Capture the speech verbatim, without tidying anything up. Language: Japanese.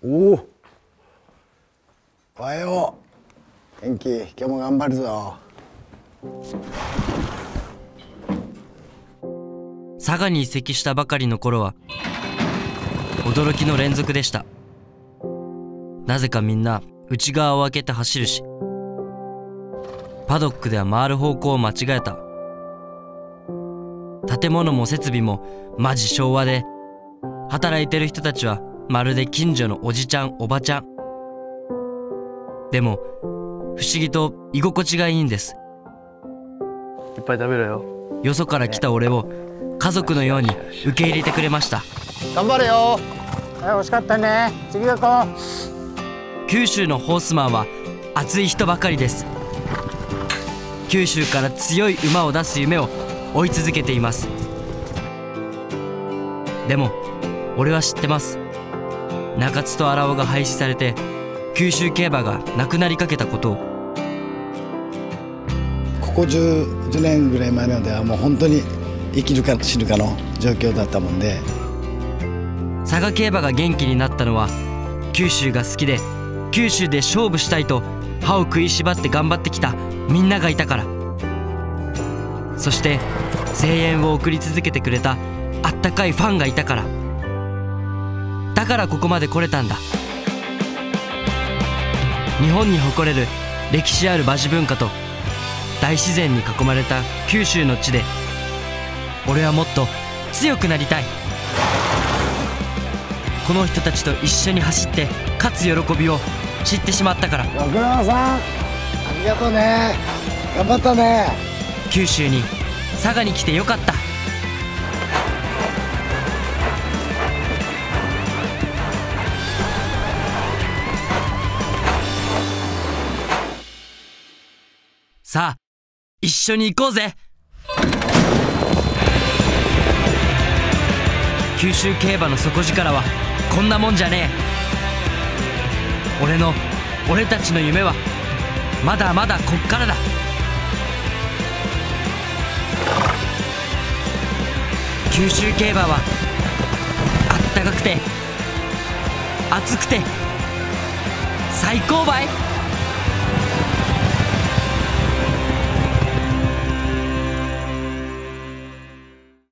おお、おはよう。元気？今日も頑張るぞ。 佐賀に移籍したばかりの頃は驚きの連続でした。なぜかみんな内側を開けて走るし、パドックでは回る方向を間違えた。建物も設備もマジ昭和で、働いてる人たちはまるで近所のおじちゃんおばちゃん。でも不思議と居心地がいいんです。 いっぱい食べろよ。 よそから来た俺を家族のように受け入れてくれました。 頑張れよ。はい、惜しかったね。次行こう。九州のホースマンは熱い人ばかりです。九州から強い馬を出す夢を追い続けています。でも俺は知ってます。中津と荒尾が廃止されて九州競馬がなくなりかけたことを。 ここじゅうねんぐらい前まではもう本当に生きるか死ぬかの状況だったもんで、 佐賀競馬が元気になったのは九州が好きで九州で勝負したいと歯を食いしばって頑張ってきたみんながいたから。そして声援を送り続けてくれたあったかいファンがいたから。だからここまで来れたんだ。日本に誇れる歴史ある馬事文化と大自然に囲まれた九州の地で、俺はもっと強くなりたい。この人たちと一緒に走って勝つ喜びを知ってしまったから。 六郎さん、ありがとうね。頑張ったね。 九州に佐賀に来てよかった。さあ一緒に行こうぜ。九州競馬の底力はこんなもんじゃねえ。俺の俺たちの夢はまだまだこっからだ。九州競馬はあったかくて熱くて最高ばい。